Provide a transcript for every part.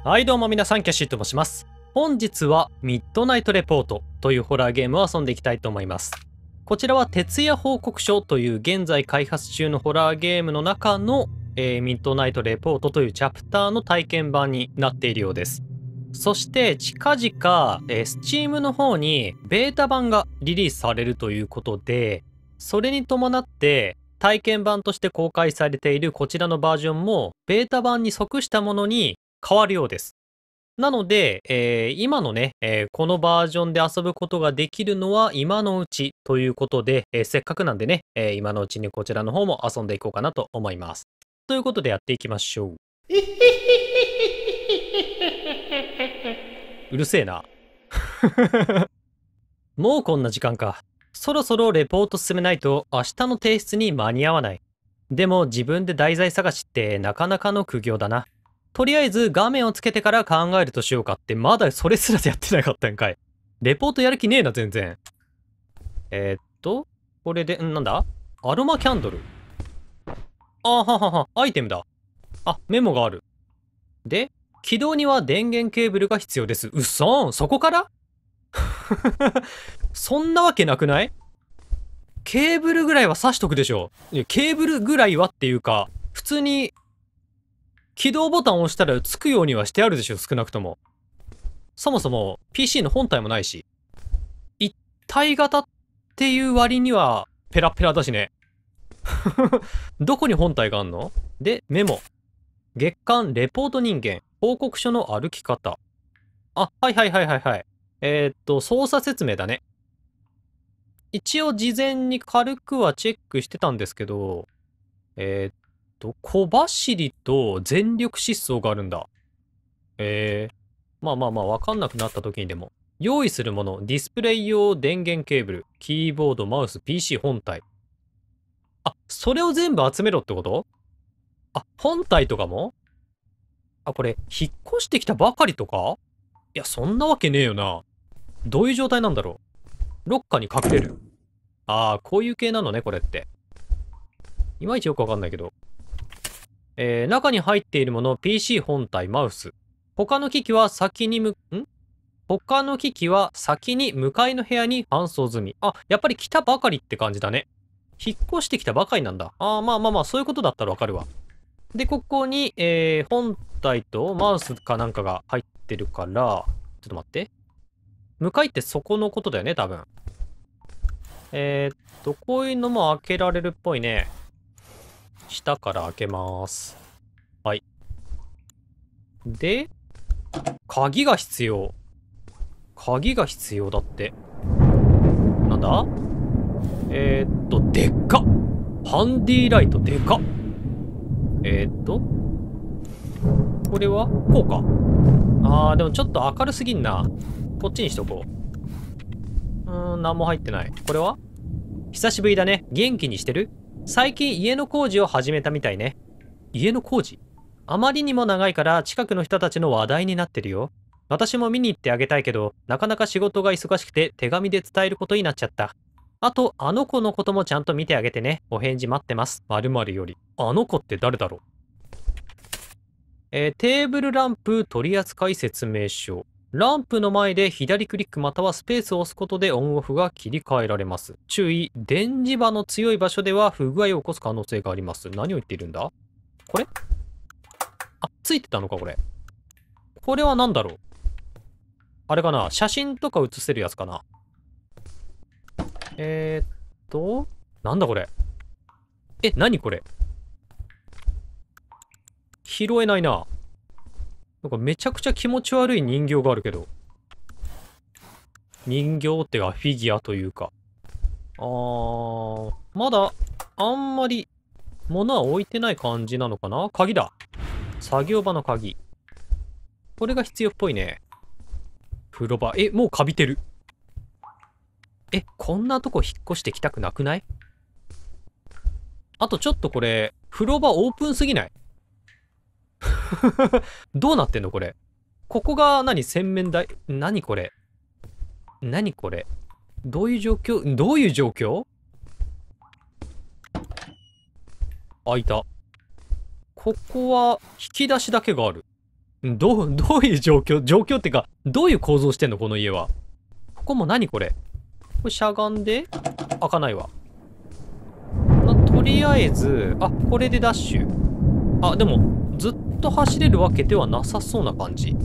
はいどうも皆さん、キャシーと申します。本日はミッドナイトレポートというホラーゲームを遊んでいきたいと思います。こちらは徹夜報告書という現在開発中のホラーゲームの中の、ミッドナイトレポートというチャプターの体験版になっているようです。そして近々、Steam の方にベータ版がリリースされるということで、それに伴って体験版として公開されているこちらのバージョンもベータ版に即したものに変わるようです。なので、今のね、このバージョンで遊ぶことができるのは今のうちということで、せっかくなんでね、今のうちにこちらの方も遊んでいこうかなと思います。ということでやっていきましょう。うるせえな。もうこんな時間か。そろそろレポート進めないと明日の提出に間に合わない。でも自分で題材探しってなかなかの苦行だな。とりあえず画面をつけてから考えるとしようかってまだそれすらやってなかったんかい。レポートやる気ねえな全然。これで、なんだアロマキャンドル。ははは、アイテムだ。あ、メモがある。で、起動には電源ケーブルが必要です。うっそーん、そこからそんなわけなくない？ケーブルぐらいは挿しとくでしょ。いや、ケーブルぐらいはっていうか、普通に起動ボタンを押したらつくようにはしてあるでしょ、少なくとも。そもそも PC の本体もないし、一体型っていう割にはペラペラだしね。どこに本体があんの？で、メモ。月間レポート人間、報告書の歩き方。あ、はいはいはいはいはい。操作説明だね。一応事前に軽くはチェックしてたんですけど、小走りと全力疾走があるんだ。まあまあまあ、わかんなくなった時にでも。用意するもの、ディスプレイ用電源ケーブル、キーボード、マウス、PC 本体。あ、それを全部集めろってこと？あ、本体とかも？あ、これ、引っ越してきたばかりとか？いや、そんなわけねえよな。どういう状態なんだろう。ロッカーに隠れる。ああ、こういう系なのね、これって。いまいちよくわかんないけど。中に入っているもの、PC 本体、マウス。他の機器は先に他の機器は先に向かいの部屋に搬送済み。あ、やっぱり来たばかりって感じだね。引っ越してきたばかりなんだ。あー、まあまあまあ、そういうことだったらわかるわ。で、ここに、本体とマウスかなんかが入ってるから、ちょっと待って。向かいってそこのことだよね、多分。こういうのも開けられるっぽいね。下から開けます。はい。で、鍵が必要。鍵が必要だって。なんだ？でっか！ハンディライトでかっ！これはこうか。でもちょっと明るすぎんな。こっちにしとこう。なんも入ってない。これは？久しぶりだね。元気にしてる？最近家の工事を始めたみたいね。家の工事？あまりにも長いから近くの人たちの話題になってるよ。私も見に行ってあげたいけど、なかなか仕事が忙しくて手紙で伝えることになっちゃった。あと、あの子のこともちゃんと見てあげてね。お返事待ってます。〇〇より。あの子って誰だろう？テーブルランプ取扱説明書。ランプの前で左クリックまたはスペースを押すことでオンオフが切り替えられます。注意、電磁場の強い場所では不具合を起こす可能性があります。何を言っているんだ？これ？あ、ついてたのかこれ。これは何だろう？あれかな？写真とか写せるやつかな？なんだこれ？何これ？拾えないな。なんかめちゃくちゃ気持ち悪い人形があるけど。人形ってかフィギュアというか。まだあんまり物は置いてない感じなのかな？鍵だ。作業場の鍵。これが必要っぽいね。風呂場。もうカビてる。こんなとこ引っ越してきたくなくない？あとちょっとこれ、風呂場オープンすぎない？どうなってんのこれ。ここが洗面台？何これ？何これ？どういう状況？どういう状況？開いた。ここは引き出しだけがある。 どういう状況ってか、どういう構造してんのこの家は。ここも何これ。これしゃがんで開かないわ。とりあえず、あ、これでダッシュ。あ、でも、ずっと走れるわけではなさそうな感じ。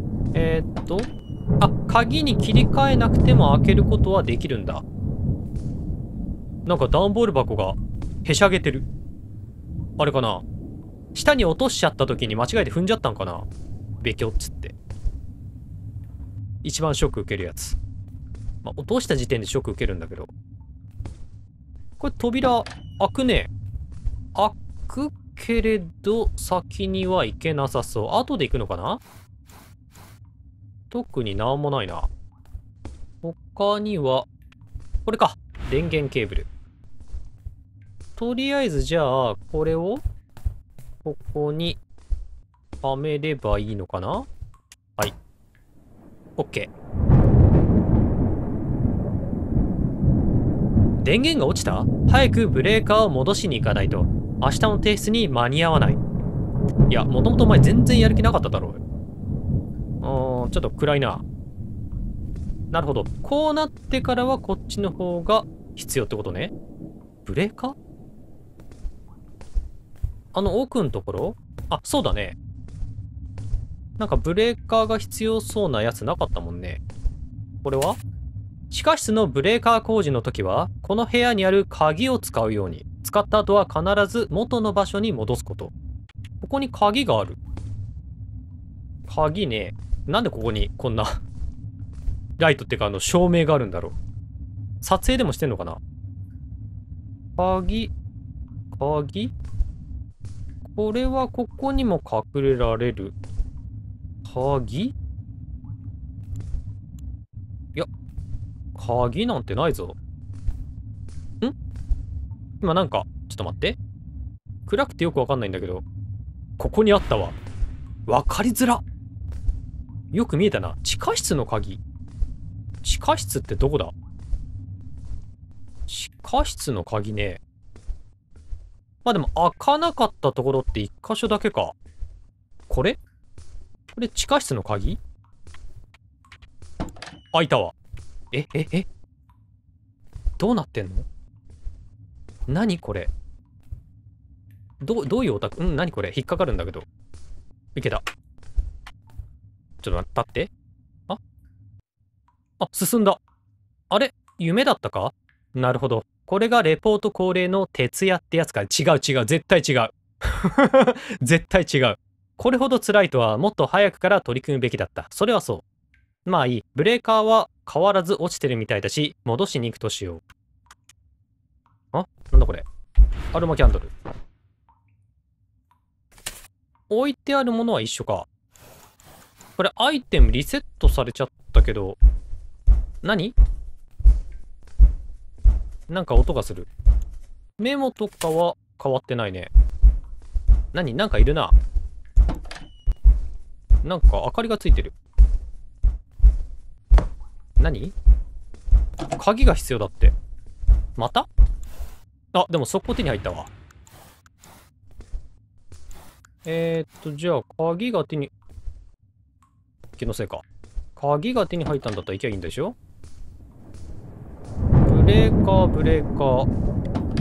あ、鍵に切り替えなくても開けることはできるんだ。なんか段ボール箱がへしゃげてる。あれかな、下に落としちゃった時に間違えて踏んじゃったんかな、べきょっつって。一番ショック受けるやつ。まあ、落とした時点でショック受けるんだけど。これ扉開くね。開くけれど、先には行けなさそう。後で行くのかな。特になんもないな。他には、これか。電源ケーブル。とりあえずじゃあ、これを、ここに、はめればいいのかな。はい。OK。電源が落ちた？早くブレーカーを戻しに行かないと。明日の提出に間に合わない。いや、もともとお前全然やる気なかっただろう。ちょっと暗いな。なるほど。こうなってからはこっちの方が必要ってことね。ブレーカー？奥のところ？あ、そうだね。なんかブレーカーが必要そうなやつなかったもんね。これは？地下室のブレーカー工事の時は、この部屋にある鍵を使うように。使った後は必ず元の場所に戻すこと。ここに鍵がある。鍵ね。なんでここにこんなライトっていうか照明があるんだろう。撮影でもしてんのかな。鍵これはここにも隠れられる。鍵？いや、鍵なんてないぞ。今なんか、ちょっと待って。暗くてよくわかんないんだけど、ここにあったわ。わかりづら。よく見えたな。地下室の鍵。地下室ってどこだ？地下室の鍵ね。まあでも開かなかったところって一箇所だけか。これ地下室の鍵？開いたわ。えどうなってんの？何これ？どういうオタク？何これ？引っかかるんだけど。いけた。ちょっと待って。進んだ。あれ？夢だったか？なるほど。これがレポート恒例の徹夜ってやつか。違う。絶対違う。絶対違う。これほど辛いとはもっと早くから取り組むべきだった。それはそう。まあいい。ブレーカーは変わらず落ちてるみたいだし、戻しに行くとしよう。なんだこれ。アロマキャンドル。置いてあるものは一緒か。これアイテムリセットされちゃったけど、何？なんか音がする。メモとかは変わってないね。なんかいるな。なんか明かりがついてる。鍵が必要だって。また？でも速攻手に入ったわ。じゃあ鍵が手に、気のせいか。鍵が手に入ったんだったら行きゃいいんでしょ？ブレーカー。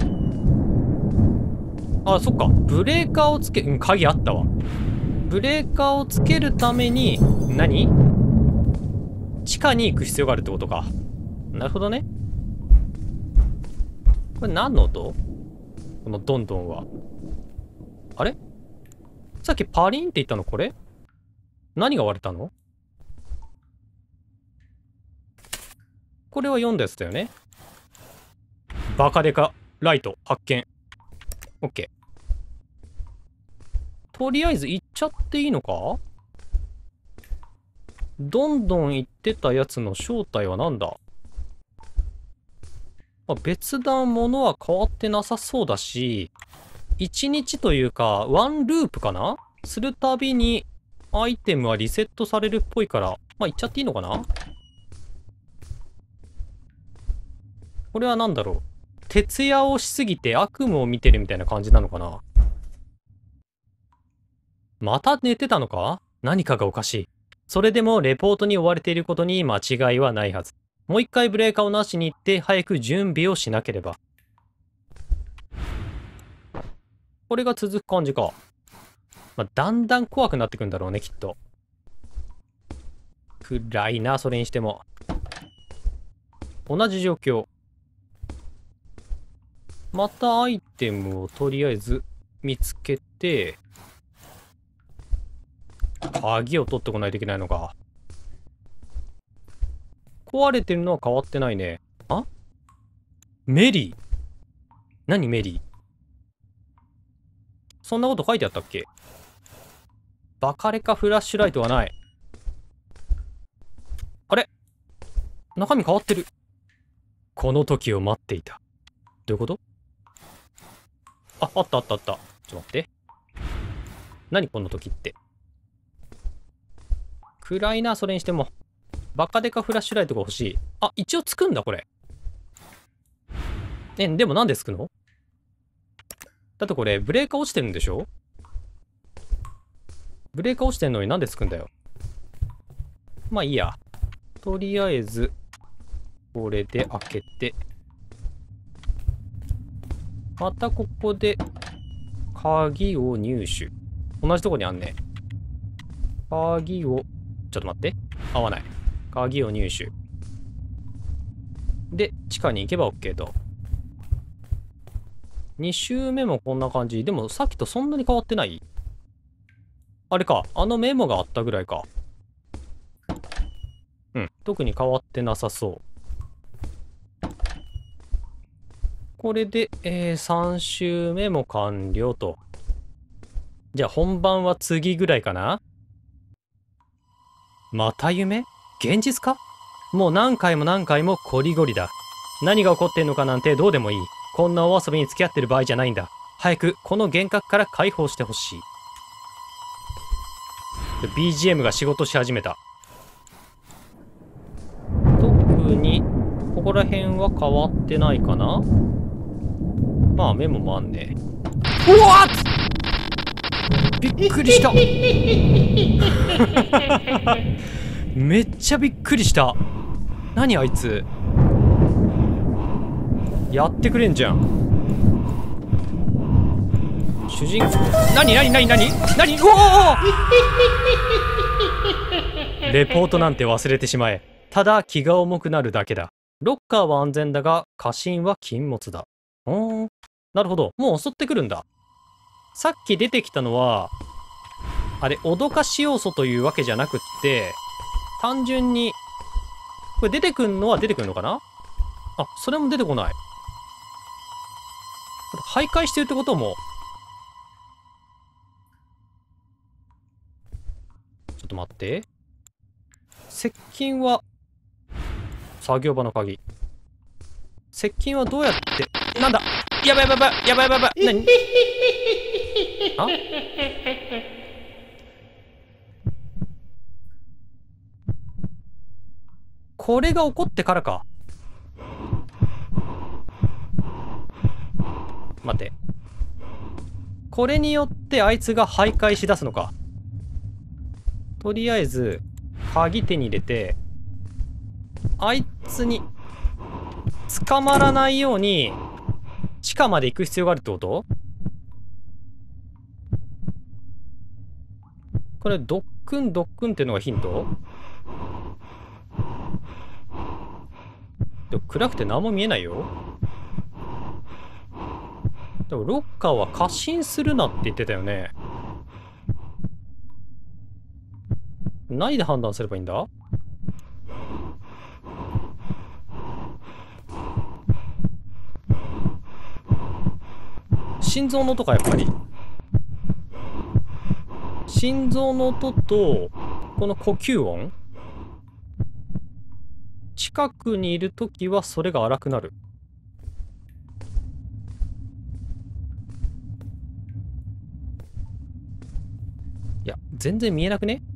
あ、そっか。ブレーカーをつけ、鍵あったわ。ブレーカーをつけるために、地下に行く必要があるってことか。なるほどね。これ何の音？このドンドンは。あれ？さっきパリンって言ったのこれ？何が割れたの？これは読んだやつだよね。バカデカライト発見。オッケー。とりあえず行っちゃっていいのか？どんどん行ってたやつの正体は何だ？別段物は変わってなさそうだし、1日というか、ワンループかな？するたびに、アイテムはリセットされるっぽいから、行っちゃっていいのかな？これは何だろう？徹夜をしすぎて悪夢を見てるみたいな感じなのかな？また寝てたのか？ 何かがおかしい。それでもレポートに追われていることに間違いはないはず。もう一回ブレーカーをなしに行って早く準備をしなければ。これが続く感じか。まあ、だんだん怖くなってくんだろうね、きっと。暗いな、それにしても。同じ状況。またアイテムをとりあえず見つけて、鍵を取ってこないといけないのか。壊れてるのは変わってないね。あ？メリー。何メリー？そんなこと書いてあったっけ？バカレカフラッシュライトはない。あれ？中身変わってる。この時を待っていた。どういうこと？あ、あったあったあった。ちょっと待って。何この時って。暗いな、それにしても。バカデカフラッシュライトが欲しい。あ、一応つくんだ、これ。でもなんでつくの？だってこれ、ブレーカー落ちてるんでしょ？ブレーカー落ちてんのになんでつくんだよ。まあいいや。とりあえず、これで開けて。またここで、鍵を入手。同じとこにあんね。鍵を、ちょっと待って。合わない。鍵を入手。で、地下に行けば OK と。2周目もこんな感じ。でもさっきとそんなに変わってない？あれか。あのメモがあったぐらいか。うん。特に変わってなさそう。これで、3周目も完了と。じゃあ本番は次ぐらいかな？また夢？現実か？もう何回も何回もコリゴリだ。何が起こってんのかなんてどうでもいい。こんなお遊びに付き合ってる場合じゃないんだ。早くこの幻覚から解放してほしい。BGM が仕事し始めた。特にここら辺は変わってないかな。まあメモもあんね。うわっ！びっくりした。めっちゃびっくりした。何あいつ。やってくれんじゃん。主人公。何うおーレポートなんて忘れてしまえ。ただ気が重くなるだけだ。ロッカーは安全だが、過信は禁物だ。なるほど。もう襲ってくるんだ。さっき出てきたのは、あれ、脅かし要素というわけじゃなくって、単純に、これ出てくんのは出てくるのかな？あ、それも出てこない。これ徘徊してるってことも。ちょっと待って。接近は、作業場の鍵。接近はどうやって、なんだ！やばい。何？あ？これが起こってからか。待って。これによってあいつが徘徊しだすのか。とりあえず、鍵手に入れて、あいつに捕まらないように、地下まで行く必要があるってこと？これ、ドックンっていうのがヒント？でも暗くて何も見えないよ。でもロッカーは過信するなって言ってたよね。何で判断すればいいんだ？心臓の音か、やっぱり。心臓の音と、この呼吸音。近くにいるときはそれが荒くなる。いや、全然見えなくね？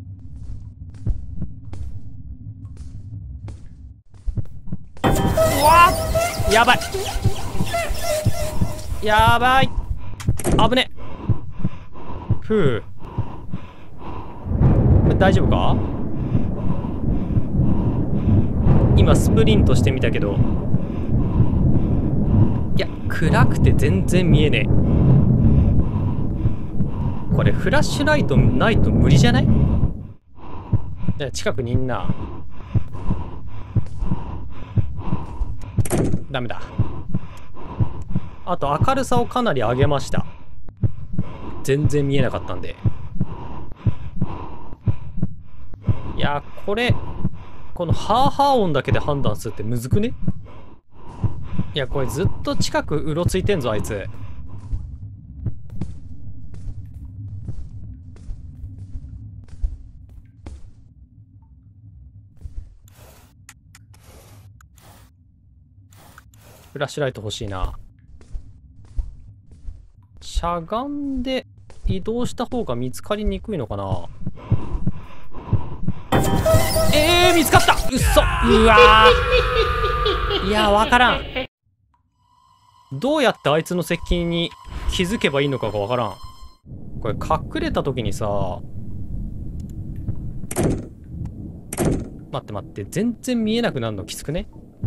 うわっ！やばい！やばい！危ね！ふう。 大丈夫か？今スプリントしてみたけど、いや暗くて全然見えねえ。これフラッシュライトないと無理じゃない？いや近くにいんな。ダメだ。あと明るさをかなり上げました。全然見えなかったんで。いやこれこのハーハー音だけで判断するってむずくね？いやこれずっと近くうろついてんぞあいつ。フラッシュライト欲しいな。しゃがんで移動した方が見つかりにくいのかな。見つかった。うっそ。うわー。いやわからん。どうやってあいつの接近に気づけばいいのかがわからん。これ隠れた時にさ、待って待って、全然見えなくなるのきつくね？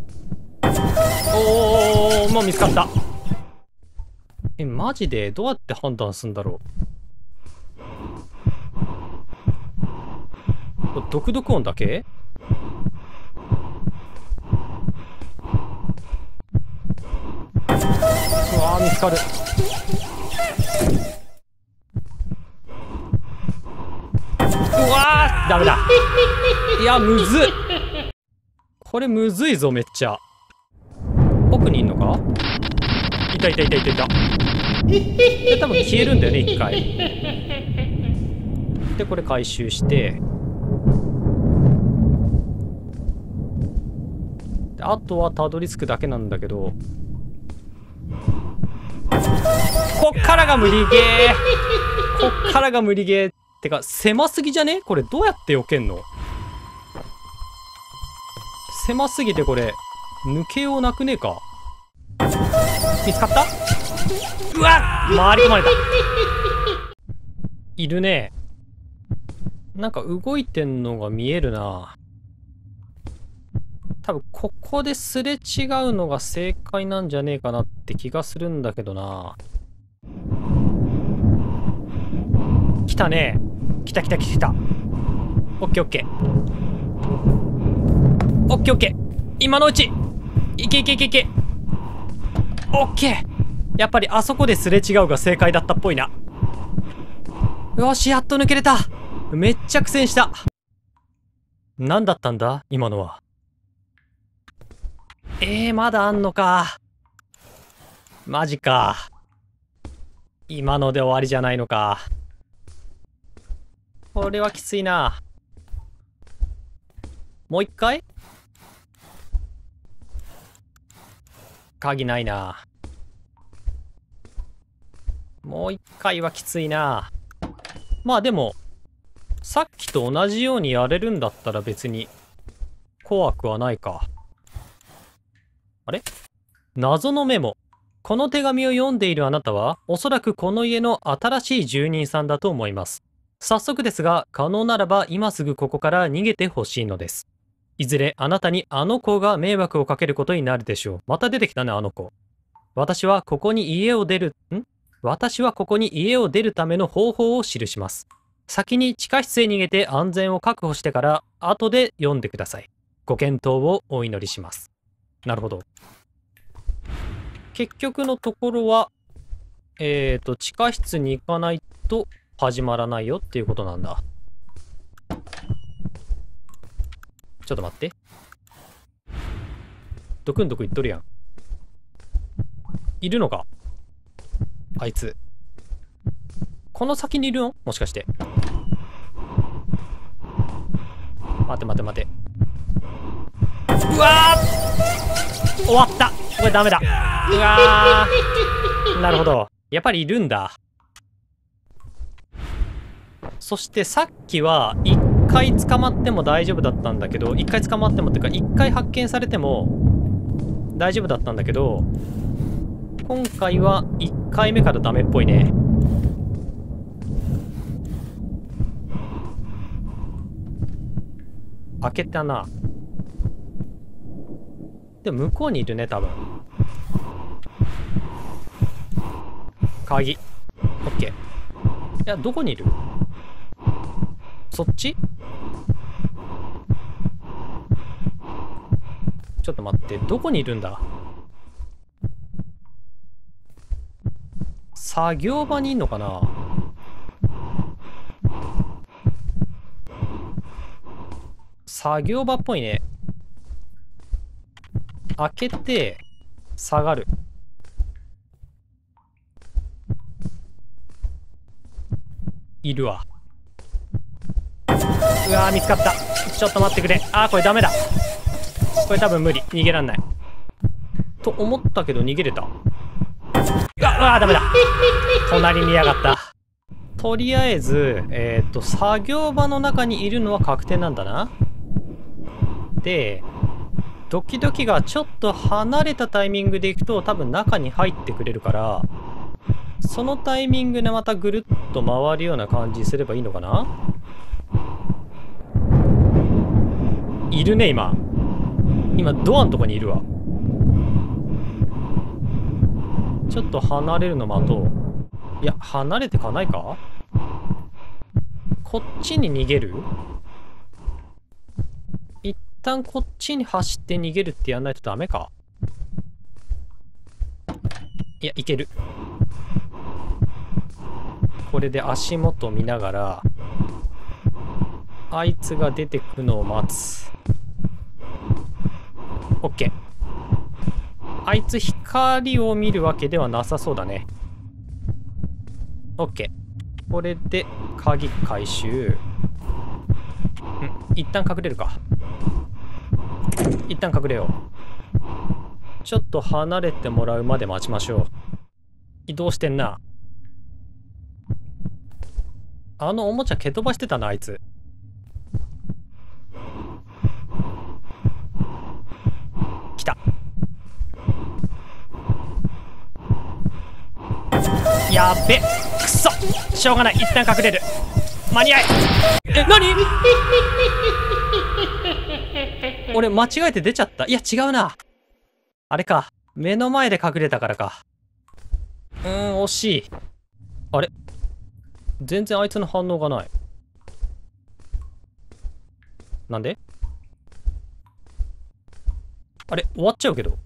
おー、もう見つかった。マジでどうやって判断すんだろう。毒々音だけ？うわー見つかる。うわーダメだ。いやむずっ。これむずいぞめっちゃ。奥にいんのか？いたいたいたいたいた。で多分消えるんだよね一回。でこれ回収してであとはたどり着くだけなんだけど、こっからが無理ゲー。こっからが無理ゲーってか狭すぎじゃね？これどうやって避けんの？狭すぎてこれ抜けようなくねえか？見つかった？うわっ回り込まれた。いるね。なんか動いてんのが見えるな。多分ここですれ違うのが正解なんじゃねえかなって気がするんだけどな。来たね。来た来た来た。オッケーオッケー。オッケーオッケー。今のうちいけいけいけいけ。オッケー。やっぱりあそこですれ違うが正解だったっぽいな。よしやっと抜けれた。めっちゃ苦戦した。何だったんだ今のは。まだあんのか。マジか。今ので終わりじゃないのか。これはきついな。もう一回？鍵ないな。もう一回はきついな。まあでもさっきと同じようにやれるんだったら別に怖くはないか。あれ？謎のメモ。この手紙を読んでいるあなたはおそらくこの家の新しい住人さんだと思います。早速ですが可能ならば今すぐここから逃げてほしいのです。いずれあなたにあの子が迷惑をかけることになるでしょう。また出てきたねあの子。私はここに家を出るための方法を記します。先に地下室へ逃げて安全を確保してから後で読んでください。ご検討をお祈りします。なるほど。結局のところは地下室に行かないと始まらないよっていうことなんだ。ちょっと待って。どくんどく言っとるやん。いるのかあいつ。この先にいるのもしかして。待て待て待て。うわー終わった。これダメだ。うわーなるほど。やっぱりいるんだ。そしてさっきは一回捕まっても大丈夫だったんだけど、一回捕まってもっていうか一回発見されても大丈夫だったんだけど、今回は1回目からダメっぽいね。 開けたな。でも向こうにいるね、多分。鍵。オッケー。いや、どこにいる？そっち？ちょっと待って、どこにいるんだ？作業場にいんのかな？作業場っぽいね。開けて、下がる。いるわ。うわー、見つかった。ちょっと待ってくれ。あー、これダメだ。これ多分無理。逃げらんない。と思ったけど逃げれた。うわー、ダメだ。隣にいやがった。とりあえず、作業場の中にいるのは確定なんだな。で、ドキドキがちょっと離れたタイミングで行くと多分中に入ってくれるから、そのタイミングでまたぐるっと回るような感じすればいいのかな。いるね、今ドアのとこにいるわ。ちょっと離れるの待とう。いや、離れてかないか。こっちに逃げる。一旦こっちに走って逃げるってやんないとダメか。いや、いける。これで足元見ながらあいつが出てくのを待つ。オッケー。あいつ光を見るわけではなさそうだね。オッケー。これで鍵回収。一旦隠れるか。一旦隠れよう。ちょっと離れてもらうまで待ちましょう。移動してんな。あのおもちゃ蹴飛ばしてたな、あいつ。来た。やっべ、くそ、しょうがない。一旦隠れる。間に合い。何？俺間違えて出ちゃった。いや、違うな。あれか、目の前で隠れたからか。惜しい。あれ、全然あいつの反応がない。なんで？あれ、終わっちゃうけど。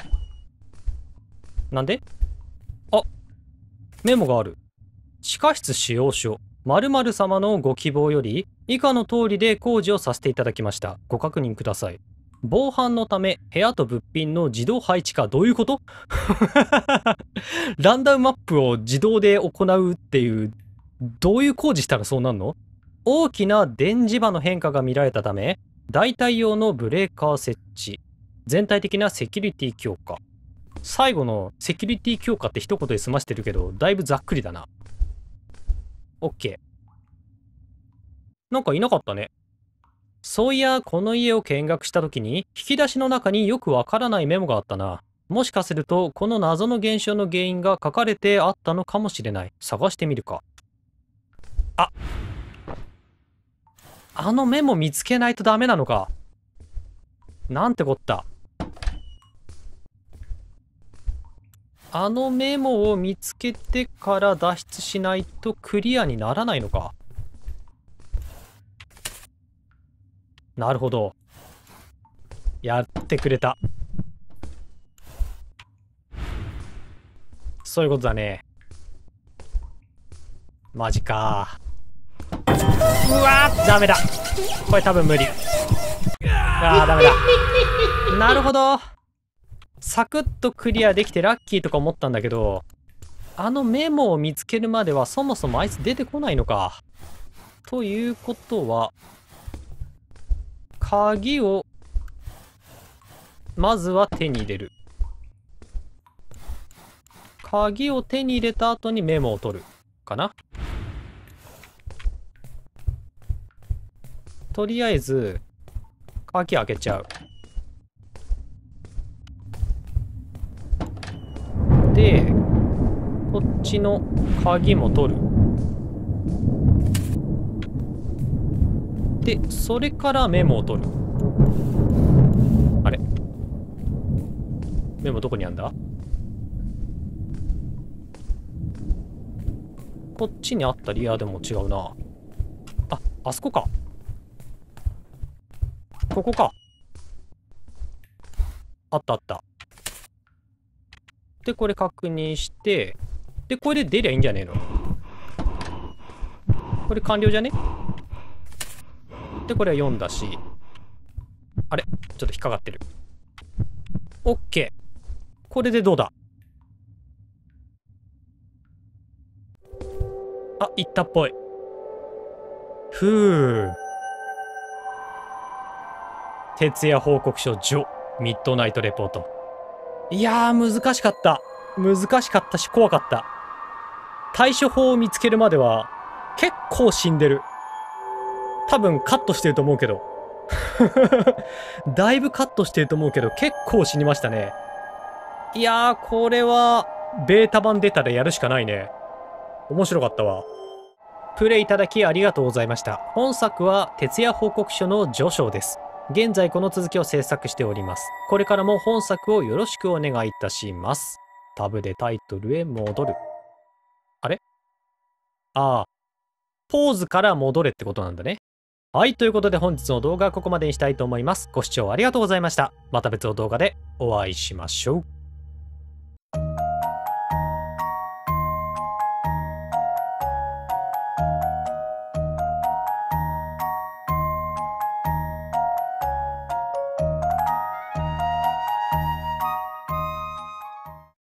なんで？あ、メモがある。地下室使用書。〇〇様のご希望より、以下の通りで工事をさせていただきました。ご確認ください。防犯のため、部屋と物品の自動配置か。どういうこと？ランダムマップを自動で行うっていう、どういう工事したらそうなんの？大きな電磁場の変化が見られたため、代替用のブレーカー設置。全体的なセキュリティ強化。最後のセキュリティ強化って一言で済ましてるけど、だいぶざっくりだな。オッケー。なんかいなかったね。そういや、この家を見学した時に、引き出しの中によくわからないメモがあったな。もしかすると、この謎の現象の原因が書かれてあったのかもしれない。探してみるか。あのメモ見つけないとダメなのか。なんてこった。あのメモを見つけてから脱出しないとクリアにならないのか。なるほど。やってくれた。そういうことだね。マジか。うわー、ダメだ。これ多分無理。あー、ダメだ。なるほど。サクッとクリアできてラッキーとか思ったんだけど、あのメモを見つけるまではそもそもあいつ出てこないのか。ということは、鍵をまずは手に入れる。鍵を手に入れた後にメモを取るかな。とりあえず鍵開けちゃう。で、こっちの鍵も取る。 で、それからメモを取る。あれ？メモどこにあんだ？こっちにあったり、いや、でも違うな。あ、あそこか。ここか。あったあった。で、これ確認して、で、これで出りゃいいんじゃねえの？これ完了じゃね？で、これは4だし。あれ？ちょっと引っかかってる。オッケー。これでどうだ？あ、いったっぽい。ふぅ。徹夜報告書ジョ、ミッドナイトレポート。いやー、難しかった。難しかったし、怖かった。対処法を見つけるまでは、結構死んでる。多分カットしてると思うけど。だいぶカットしてると思うけど、結構死にましたね。いやー、これは、ベータ版出たらやるしかないね。面白かったわ。プレイいただきありがとうございました。本作は徹夜報告書の序章です。現在この続きを制作しております。これからも本作をよろしくお願いいたします。タブでタイトルへ戻る。あれ？ああ、ポーズから戻れってことなんだね。はい、ということで本日の動画はここまでにしたいと思います。ご視聴ありがとうございました。また別の動画でお会いしましょう。